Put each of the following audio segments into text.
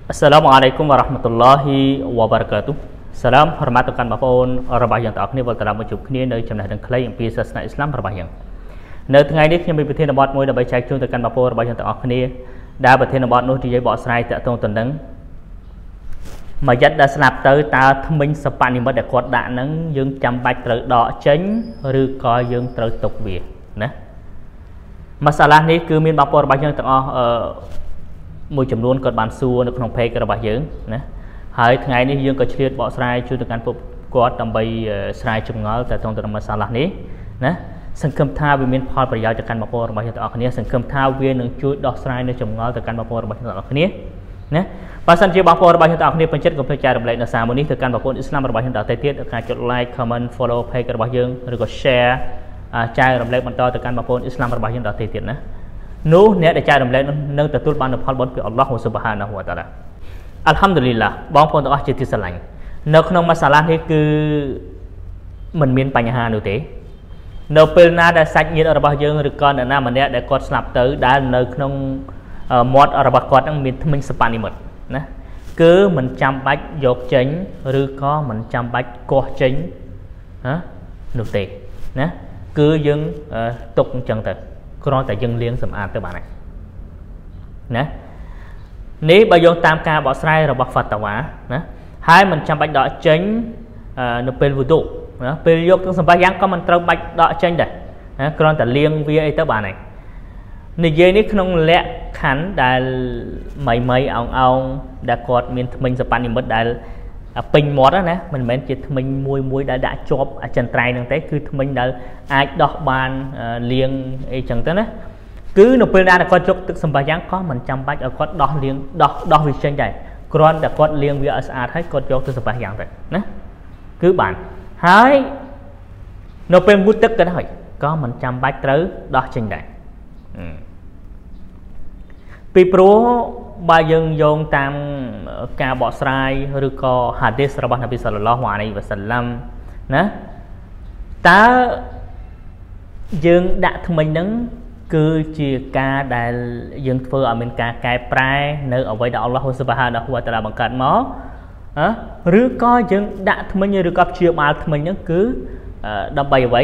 Assalamualaikum warahmatullahi wabarakatuh. Salam hormat tuan bapunរបស់យើងទាំងអស់គ្នាវិលត្រឡប់មកជួបគ្នានៅចំណេះដឹងខ្លីអំពីសាសនាអ៊ីស្លាមរបស់យើងនៅថ្ងៃនេះខ្ញុំមានប្រធានបទមួយដើម្បីចែកជូនទៅកាន់បពររបស់យើងទាំងអស់គ្នាដែលប្រធានបទនោះនិយាយបកស្រាយតាក់ទងទៅនឹងមួយយិត្តដែលស្លាប់ទៅតើថ្មិញសបនិមិត្តដែលគាត់ដាក់ហ្នឹងយើងចាំបាច់ត្រូវដកចេញឬក៏យើងត្រូវទុកវាណាម៉ាសាឡានេះគឺមានបពររបស់យើងទាំងអស់មួយចំនួនគាត់បានសួរនៅក្នុង page របស់យើងណាហើយថ្ងៃនេះយើងក៏ឆ្លៀតបកស្រាយជួយទៅកាន់ពួកគាត់ដើម្បីស្រាយចម្ងល់តែទៅម៉ាសាឡានេះណាសង្ឃឹមថាវាមានផលប្រយោជន៍ទៅកាន់បពររបស់យើងទាំងអស់គ្នាសង្ឃឹមថាវានឹងជួយដោះស្រាយនៅចម្ងល់ទៅកាន់បពររបស់យើងទាំងអស់គ្នាណាបើសិនជាបពររបស់យើងទាំងអស់គ្នាពេញចិត្តកុំភ្លេចចែករំលែកនៅសារមួយនេះទៅកាន់បពរអ៊ីស្លាមរបស់យើងដល់ទៅទៀតការចុច like comment follow page របស់យើងឬក៏ share ចែករំលែកបន្តទៅកាន់បពរអ៊ីស្លាមរបស់យើងដល់ទៅទៀតណានោះអ្នកដែលចែករំលែកនឹងទទួលបានផលបុណ្យពីអល់ឡោះស៊ុបហានាហ៊ូវតាឡាអល់ហាំឌុលីឡាបងប្អូនទាំងអស់ជាទីស្រឡាញ់នៅក្នុងម៉ាសាឡានេះគឺមិនមានបញ្ហានោះទេនៅពេលណាដែលសាច់ញាតិរបស់យើងឬក៏អ្នកណាម្នាក់ដែលគាត់ស្លាប់ទៅដែលនៅក្នុងមាត់របស់គាត់នឹងមានធ្មេញសបនិមិត្តណាគឺមិនចាំបាច់យកចេញឬក៏មិនចាំបាច់កោះចេញនោះទេណាគឺយើងទុកអញ្ចឹងទៅគ្រាន់តែយើងលាងសម្អាតទៅបានហើយណានេះបើយើងតាមការបកស្រាយរបស់ Fatawa ណាហើយមិនចាំបាច់ដកចេញនៅពេលវុឌូណាពេលយកទាំងសម្បាយ៉ាងក៏មិនត្រូវបាច់ដកចេញដែរណាគ្រាន់តែលាងវាអីទៅបានហើយនិយាយនេះក្នុងលក្ខខណ្ឌដែលមីអោងដែលគាត់មានធ្មេញសបនិមិត្តដែលពេញមាត់ណាមិនមែនជាធ្មេញមួយដែលដាក់ជាប់អចិន្ត្រៃយ៍ហ្នឹងទេគឺធ្មេញដែលអាចដោះបានលាងអីចឹងទៅណាគឺនៅពេលណាគាត់យកទឹកសម្បាយ៉ាងក៏មិនចាំបាច់ឲ្យគាត់ដោះលាងដោះវាចេញដែរគ្រាន់តែគាត់លាងវាឲ្យស្អាតហើយគាត់យកទៅសម្បាយ៉ាងទៅណាគឺបានហើយនៅពេលងូតទឹកទៅហើយក៏មិនចាំបាច់ត្រូវដោះចេញដែរពីព្រោះបើយើងយោងតាមការបកស្រាយឬក៏ហាឌីសរបស់នប៊ីសល្លឡោះអាឡៃហ៊ីវ៉ាសល្លាមណាតើយើងដាក់ថ្មិញហ្នឹងគឺជាការដែលយើងធ្វើឲ្យមានការកែប្រែនៅអ្វីដែលអល់ឡោះស៊ុបហានាហ៊ូវតាឡាបង្កើតមកឬក៏យើងដាក់ថ្មិញឬក៏ព្យាបាលថ្មិញហ្នឹងគឺដើម្បីអ្វី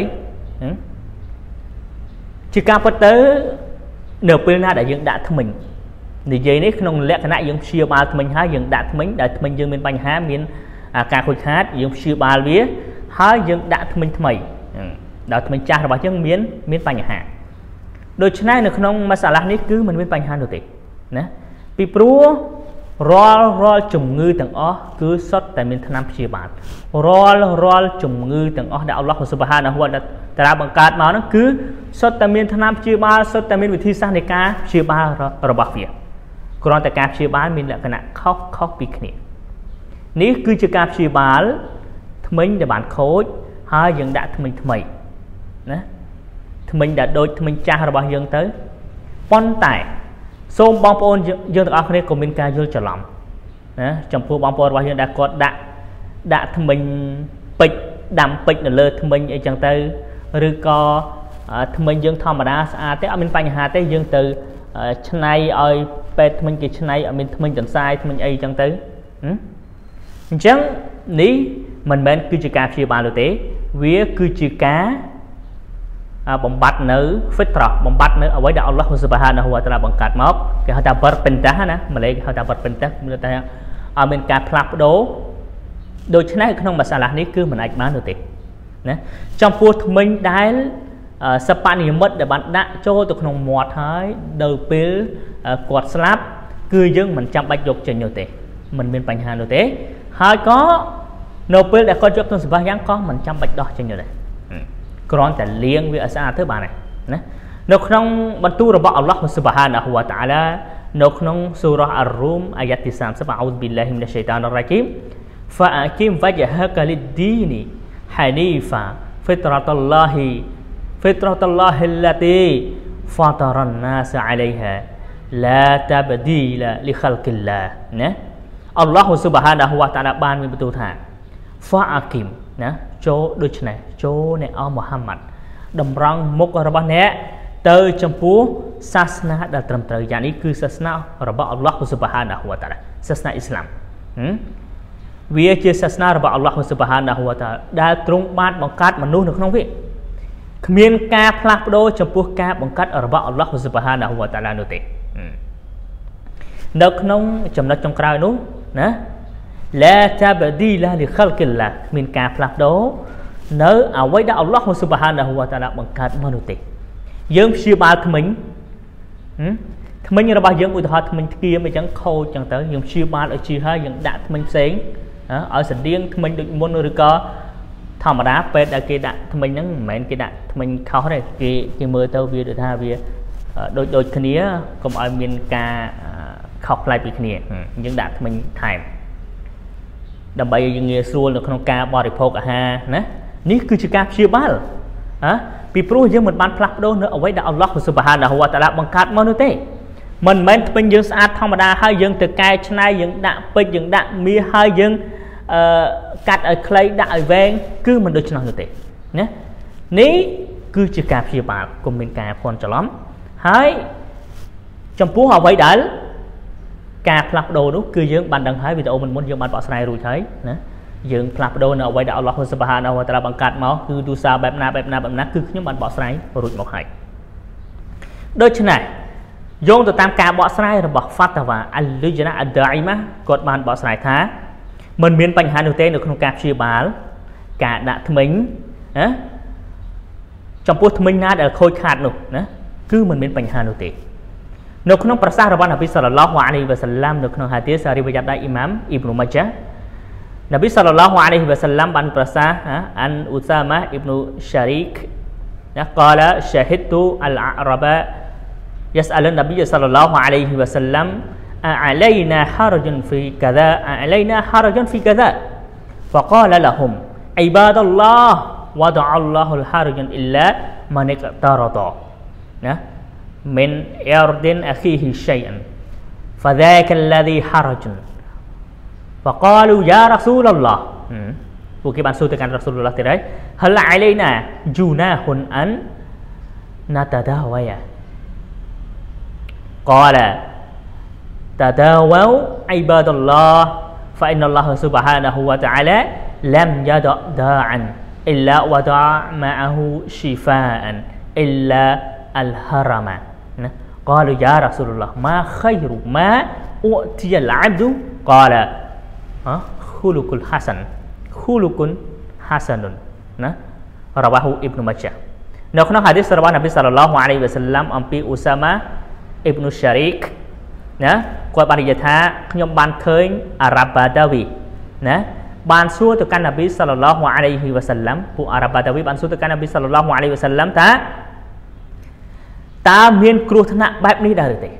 ជាការពិតទៅនៅពេលណាដែលយើងដាក់ថ្មិញនិយាយនេះក្នុងលក្ខណៈយើងព្យាបាលធ្មេញហើយយើងដាក់ធ្មេញដែលធ្មេញយើងមានបញ្ហាមានការខូចខាតយើងព្យាបាលវាហើយយើងដាក់ធ្មេញថ្មីដល់ធ្មេញចាស់របស់យើងមានបញ្ហាដូច្នេះនៅក្នុងម៉ាសាឡានេះគឺមិនមានបញ្ហានោះទេណាពីព្រោះរាល់ជំងឺទាំងអស់គឺសុទ្ធតែមានថ្នាំព្យាបាលរាល់ជំងឺទាំងអស់ដែលអល់ឡោះស៊ុបហានាហ៊ូវតាឡាបង្កើតមកហ្នឹងគឺសុទ្ធតែមានថ្នាំព្យាបាលសុទ្ធតែមានវិធីសាស្ត្រនៃការព្យាបាលរបស់វាគ្រាន់តែការព្យាបាលមានលក្ខណៈខុសពីគ្នានេះគឺជាការព្យាបាលធ្មេញដែលបានខូចហើយយើងដាក់ធ្មេញថ្មីណាធ្មេញដែលដូចធ្មេញចាស់របស់យើងទៅប៉ុន្តែសូមបងប្អូនយើងទាំងអស់គ្នាកុំមានការយល់ច្រឡំណាចំពោះបងប្អូនរបស់យើងដែលគាត់ដាក់ធ្មេញពេជ្រដាំពេជ្រនៅលើធ្មេញអីចឹងទៅឬក៏ធ្មេញយើងធម្មតាស្អាតទេអត់មានបញ្ហាទេយើងទៅឆ្នៃឲ្យពេទ្យធ្មេញគេឆ្នៃឲ្យមានធ្មេញតន្សាយធ្មេញអីចឹងទៅអញ្ចឹងនេះមិនមែនគឺជាការព្យាបាលទេវាគឺជាការបំបត្តិនៅ fitrah បំបត្តិនៅអ្វីដែលអល់ឡោះស៊ុបហានាហ៊ូវតាឡាបង្កើតមកគេហៅថា berpindah ណាម៉ាឡេគេហៅថា berpindah មានតែឲ្យមានការផ្លាស់ប្ដូរដូច្នេះក្នុងម៉ាសាឡានេះគឺមិនអាចបាននោះទេណាចំពោះធ្មេញដែលសបនិមិត្តដែលបានដាក់ចូលទៅក្នុងមាត់ហើយនៅពេលគាត់ស្លាប់គឺយើងមិនចាំបាច់យកចេញនោះទេមិនមានបញ្ហានោះទេហើយក៏នៅពេលដែលគាត់យកទៅសម្បាយ៉ាងក៏មិនចាំបាច់ដោះចេញនោះដែរគ្រាន់តែលាងវាឲ្យស្អាតទៅបានហើយណានៅក្នុងបន្ទូលរបស់អល់ឡោះស៊ុបហានាហ៊ូវតាឡានៅក្នុងសូរ៉ាអ៊រូមអាយ៉ាត់ទី30អោឌប៊ីឡាហ៊ីមីនឆៃតានរ៉ាជីមហ្វាអគីមវ៉ជហកលិឌីនីហានីហ្វាហ្វីត្រតុលឡាហ៊ីفطرة الله التي فطر الناس عليها لا تبديل لخلق الله ណាអល់ឡោះស៊ុបហានាហ៊ូវតាឡាបានមានបន្ទូលថា فأقم ណាចូលដូច្នេះចូលអ្នកអមូហាម៉ាត់តម្រង់មុខរបស់អ្នក tới trong pú sasna đã trầm trời dạngนี้คือศาสนาរបស់ Allah Subhanahu wa Ta'ala ศาสนาอิสลามវាជាសាសនារបស់ Allah Subhanahu wa Ta'ala ដែលទ្រង់បានបង្កើតមនុស្សនៅក្នុងវាគ្មានការផ្លាស់ប្ដូរចំពោះការបង្កើតរបស់ Allah Subhanahu wa Ta'ala នោះទេនៅក្នុងចំណុចចុងក្រោយនោះណា La tabdila li khalqillah មានការផ្លាស់ប្ដូរនៅអ្វីដែល Allah Subhanahu wa Ta'ala បង្កើតមកនោះទេយើងព្យាបាលថ្មិញរបស់យើងឧទាហរណ៍ថ្មិញធ្គាមអញ្ចឹងខូចអញ្ចឹងទៅយើងព្យាបាលឲ្យជាហើយយើងដាក់ថ្មិញផ្សេងឲ្យស្តៀងថ្មិញដូចមុនឬក៏ធម្មតាពេទ្យដែលគេដាក់ថ្មិញហ្នឹងមិនមែនគេដាក់ថ្មិញខុសទេគេមើលទៅវាដូចថាវាដូចគ្នាកុំឲ្យមានការខុសប្លែកពីគ្នាយើងដាក់ថ្មិញថែមដើម្បីឲ្យយើងងាយស្រួលនៅក្នុងការបរិភោគអាហារណានេះគឺជាការព្យាបាលពីព្រោះយើងមិនបានផ្លាស់ប្ដូរនៅអ្វីដែល Allah Subhanahu wa Ta'ala បង្កើតមកនោះទេមិនមែនថ្មិញយើងស្អាតធម្មតាហើយយើងទៅកែច្នៃយើងដាក់ពេជ្រយើងដាក់មាសហើយយើងកាត់ឲ្យខ្លីដាក់ឲ្យវែងគឺមិនដូច្នោះនោះទេណានេះគឺជាការព្យាបាលកុំមានការភ័ន្តច្រឡំហើយចំពោះអ្វីដែលការផ្លាស់ប្ដូរនោះគឺយើងបានដឹងហើយវីដេអូមុនយើងបានបកស្រាយរួចហើយណាយើងផ្លាស់ប្ដូរនៅអ្វីដែល Allah Subhanahu wa Ta'ala បង្កើតមកគឺទូសាបែបណាគឺខ្ញុំបានបកស្រាយរួចមកហើយដូច្នេះយោងទៅតាមការបកស្រាយរបស់ Fatwa Al-Lujna Ad-Da'imah គាត់បានបកស្រាយថាមិនមានបញ្ហានោះទេនៅក្នុងការព្យាបាលការដាក់ថ្មិញណាចំពោះថ្មិញណាដែលខូចខាតនោះណាគឺមិនមានបញ្ហានោះទេនៅក្នុងប្រសាសន៍របស់នប៊ីសល្លឡោះអាឡៃហ៊ីវ៉ាសល្លាមនៅក្នុងហាឌីសរីវ៉ាយ៉ាត់ដោយអ៊ីម៉ាមអ៊ីប្នុម៉ាជានប៊ីសល្លឡោះអាឡៃហ៊ីវ៉ាសល្លាមបានប្រសាសន៍អានឧសាម៉ាអ៊ីប្នុសារីកណាកាឡាសាហ៊ីទូអលអារ៉ាបា يسأل النبي صلى الله عليه وسلم أعلينا حرج في كذا أعلينا حرج في كذا فقال لهم عباد الله وضع الله الحرج إلا من اقترض من إرض أخيه شيئا فذاك الذي حرج فقالوا يا رسول الله Bukan maksudkan Rasulullah tidak hal alaina junahun an natadawaya qala tadawaw ibadallah fa inna Allah subhanahu wa ta'ala lam yada' da'an illa wada'a ma'ahu shifaan illa al-harama qalu ya Rasulullah ma khairu ma u'tiya al-'abdu qala khuluqul hasanun nah rawahu Ibnu Majah នៅក្នុងហាឌីសរបស់នប៊ីសល្លឡោះអាឡៃហ៊ីវ៉ាសល្លាមអំពីឧសាម៉ាអ៊ីប្នុសារីកណាគាត់បាននិយាយថាខ្ញុំបានឃើញអារ៉ាប់បាដាវីណាបានសួរទៅកាន់នប៊ីសល្លឡោះអាឡៃហ៊ីវ៉ាសល្លាមពួកអារ៉ាប់បាដាវីបានសួរទៅកាន់នប៊ីសល្លឡោះអាឡៃហ៊ីវ៉ាសល្លាមថាតើមានគ្រោះថ្នាក់បែបនេះដែរឬទេ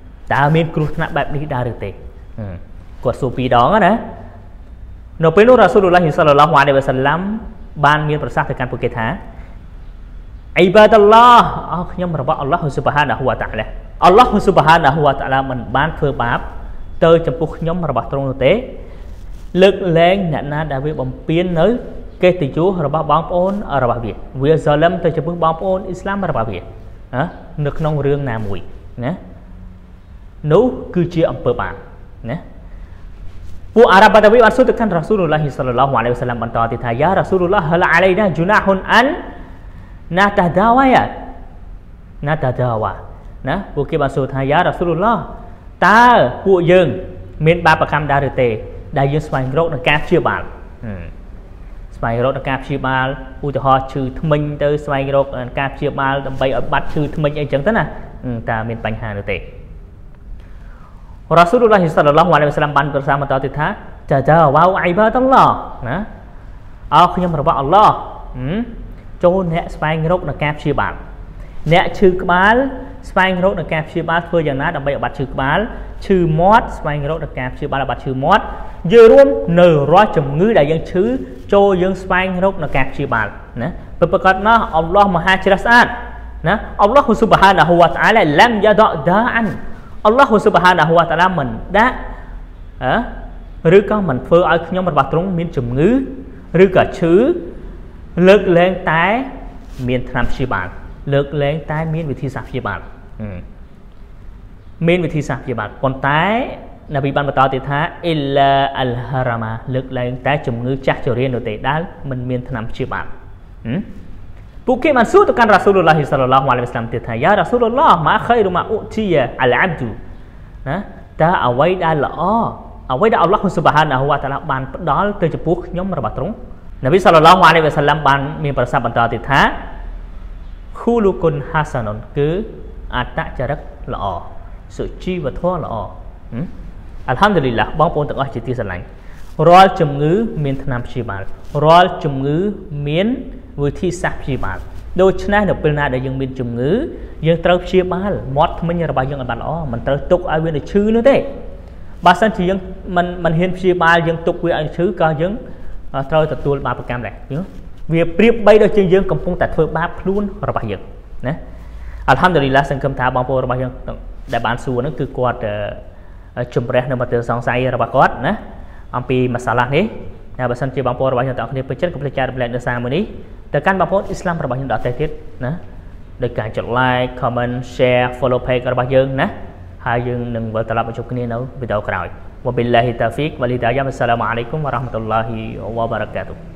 គាត់សួរពីរដងណានៅពេលនោះរ៉ាស៊ូលឡោះសល្លឡោះអាឡៃហ៊ីវ៉ាសល្លាមបានមានប្រសាសន៍ទៅកាន់ពួកគេថាអ៊ីបាដឡោះខ្ញុំរបស់អល់ឡោះស៊ុបហានាហ៊ូវតាអាឡាអល់ឡោះស៊ុបហានាហ៊ូវតាអាឡាមិនបានធ្វើបាបទៅចំពោះខ្ញុំរបស់ទ្រង់នោះទេលើកលែងអ្នកណាដែលវាបំពេញនៅកិត្តិយសរបស់បងប្អូនរបស់វាហ្សាឡឹមទៅចំពោះបងប្អូនអ៊ីស្លាមរបស់វានៅក្នុងរឿងណាមួយណានោះគឺជាអំពើបាបណាពួកអារ៉ាប់បាដាវីបានសួរទៅកាន់រ៉ាស៊ូលឡោះសល្លឡោះអាឡៃហ៊ីវ៉ាសល្លាមបន្តទៀតថាយ៉ារ៉ាស៊ូលឡោះហលអាឡៃណាជូណាហ៊ុនអានណាតាដាវ៉ាណាពួកគេបានសួរថាយ៉ារ៉ាស៊ូលឡោះតើពួកយើងមានបាបកម្មដែរឬទេដែលយើងស្វែងរកនឹងការព្យាបាលឧទាហរណ៍ឈឺធ្មេញទៅស្វែងរកការព្យាបាលដើម្បីឲ្យបាត់ឈឺធ្មេញអីចឹងទៅណាតើមានបញ្ហាឬទេរ៉ាស៊ូលឡោះសល្លឡោះអាឡៃហ៊ីវ៉ាសល្លាមបានប្រសាសន៍បន្តទៀតថាតាដាវ៉ាអ៊ីបាដឡោះណាខ្ញុំរបស់អល់ឡោះចូលអ្នកស្វែងរកនឹងការព្យាបាលអ្នកឈឺក្បាលស្វែងរកនឹងការព្យាបាលធ្វើយ៉ាងណាដើម្បីឲ្យបាត់ឈឺក្បាលឈឺមាត់ស្វែងរកនឹងការព្យាបាលឲ្យបាត់ឈឺមាត់យើងរួមនៅរាល់ជំងឺដែលយើងឈឺចូលយើងស្វែងរកនឹងការព្យាបាលណាពិតប្រាកដណាស់អល់ឡោះមហាជ្រះស្អាតណាអល់ឡោះស៊ុបហានាហ៊ូវតាអាឡាឡាំយ៉ាដអដាអានអល់ឡោះស៊ុបហានាហ៊ូវតាអាឡាមិនដាក់ឬក៏មិនធ្វើឲ្យខ្ញុំរបស់ទ្រង់មានជំងឺឬក៏ឈឺលើកលែងតែមានថ្នាំព្យាបាល lực lên tai miên vị thi sạp chia bạc miên vị thi sạp chia bạc còn tái là bị ban bắt tiệt thá illa al harama lực lên tái chủng ngữ chắc cho riêng đồ tệ đá mình miên tham chia bạc Bukit Mansur tu kan Rasulullah sallallahu alaihi wasallam tiệt thá ya Rasulullah ma khairu ma utiya al abduนะแต่เอาไว้ได้ละเอาไว้ได้อัลลอฮฺซุบฮานะฮูวะตะอาลาบานดอลเตยจะพูกย่อมระบาดตรงนบีศ็อลลัลลอฮุอะลัยฮิวะซัลลัมบานมีประสาทบรรดาติดท้าคูลุกุนฮัสซันนคืออัตตะจริตละสุชีวทั่วละอัลฮัมดุลิลละบางคนต่างก็จิตที่สลายรอลจุ่มงื้อมีนธนามชีบาลรอลจุ่มงื้อมีนวิธีสักชีบาลโดยฉะนั้นเดี๋ยวเป็นนาเดี๋ยวยังมีจุ่มงื้อยังเติมชีบาลมอดมันยังระบายยังอันบันมันเติมตุกไอเวนชื่อนั่นเองบางสันที่ยังมันเห็นชีบาลยังตุกเวอันชื่อก็ยังเติมแต่ตัวบาปประการแหละเวียเปรียบใบโดยจริงยังกำปงแต่เธอบาปพลุ้นระบายยังนะอัลฮัมดุลิลละสังคมท้าบางพวกระบายยังแต่บานส่วนนั่นคือกอดจุ่มแรงในมาเติมสองไซระบายกอดนะอันปีมาสาระนี้บางสันที่บางพวกระบายยังต่างคนนี้เป็นเช่นกับพระเจ้าระบายในสามวันนี้แต่การบางพวกอิสลามระบายยังดอดเต็ดนะโดยการจดไลค์คอมเมนต์แชร์ follow page ระบายยังนะหายังหนึ่งวันตลอดไปจบกันนี้นะวิดีโอกล่าวว่าบิลลาฮิตาฟิกวะลิดายะมัสสลามุอะลัยกุมวะเราะห์มะตุลลอฮิวะบะเราะกาตุฮ์